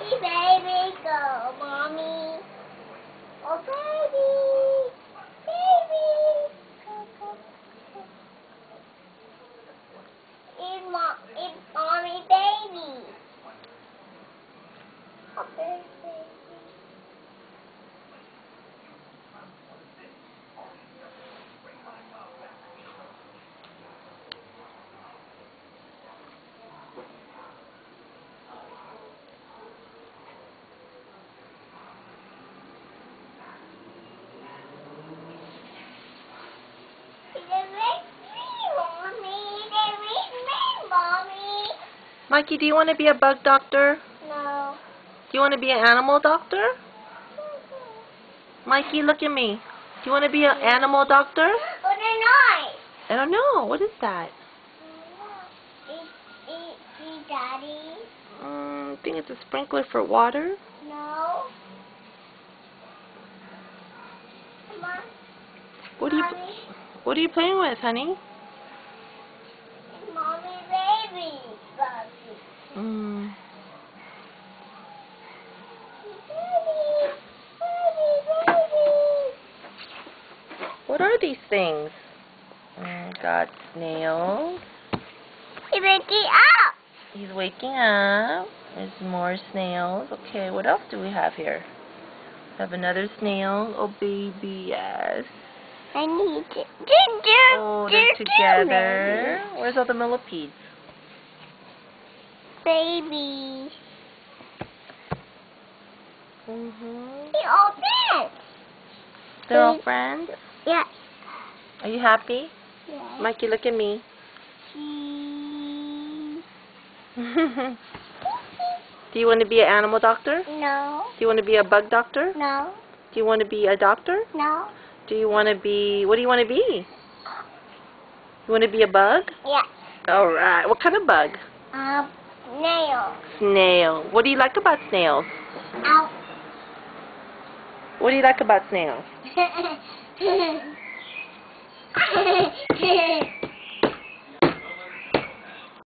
baby, go, mommy. Oh, baby, baby. Go, go, go. It's mommy, baby. Oh, baby. Mikey, do you want to be a bug doctor? No. Do you want to be an animal doctor? Mikey, look at me. Do you want to be an animal doctor? What a noise. I don't know. What is that? Daddy? I think it's a sprinkler for water. No. Come on. What are you playing with, honey? It's mommy, baby. Mm. What are these things? Got snails. He's waking up. He's waking up. There's more snails. Okay, what else do we have here? We have another snail. Oh, baby, yes. I need it. Oh, they're together. Where's all the millipedes? Baby. They're all friends. They're all friends? Yes. Are you happy? Yes. Mikey, look at me. Do you want to be an animal doctor? No. Do you want to be a bug doctor? No. Do you want to be a doctor? No. Do you want to be... What do you want to be? You want to be a bug? Yes. Alright. What kind of bug? Snail. Snail. What do you like about snails? Ow. What do you like about snails?